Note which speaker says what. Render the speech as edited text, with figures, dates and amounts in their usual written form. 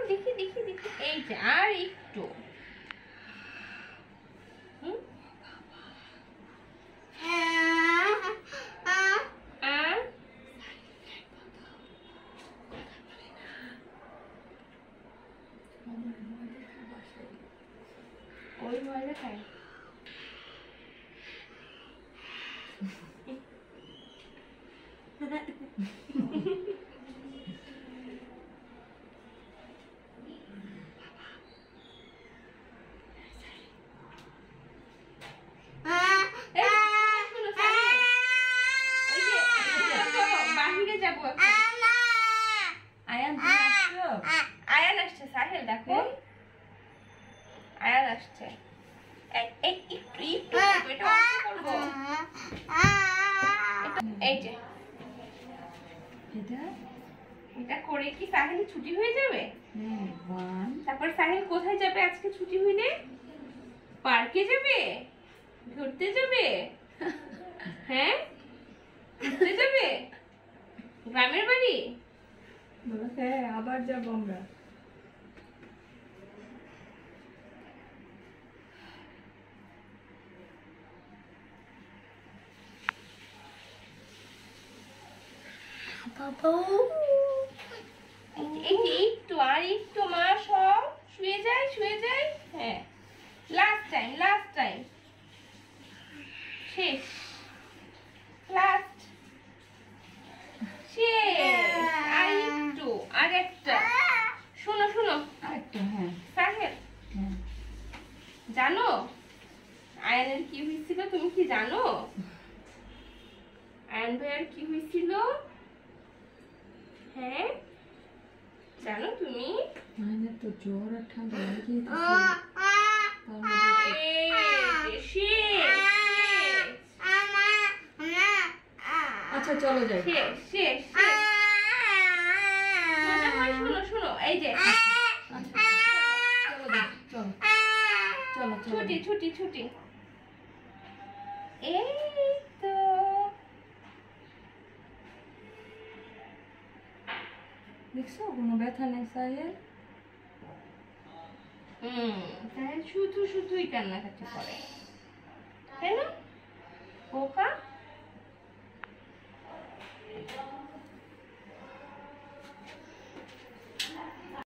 Speaker 1: দেখি দেখি দেখি, এই যে আর একটু। ওই ময়দা খায়। বাহিরে যাবো, আয়ান আয়ান আসছে, সাহেল দেখো আয়ান আসছে। এই যে এটা করে কি সাহেল ছুটি হয়ে যাবে? তারপর সাহেল কোথায় যাবে আজকে ছুটি হইলে? পার্কে যাবে, ঘুরতে যাবে। হ্যাঁ, ঘুরতে যাবে গ্রামের বাড়ি।
Speaker 2: হ্যাঁ, আবার যাবো আমরা।
Speaker 1: একটু আর একটু, মা সব শুয়ে যায় শুয়ে যায়। হ্যাঁ, লাস্ট টাইম লাস্ট টাইম, শেষ, লাস্ট শেষ। আর একটু, আর একটা। শোনো শোনো
Speaker 2: আরেকটা। হ্যাঁ
Speaker 1: সাহেল, জানো আয়ানের কি হয়েছিল? তুমি কি জানো আয়ান ভাইয়ের কি হয়েছিল? হ্যাঁ জানো তুমি?
Speaker 2: তো জ্বর আর ঠান্ডা লেগে আচ্ছা চলো যাই।
Speaker 1: শেষ শেষ। শোনো শোনো, এই যে ছুটি ছুটি ছুটি। এই তো
Speaker 2: দেখছো কোনো ব্যথা নেই সাহেল।
Speaker 1: তাহলে শুধু শুধুই কান্নাকাটি করে, তাই না? পোকা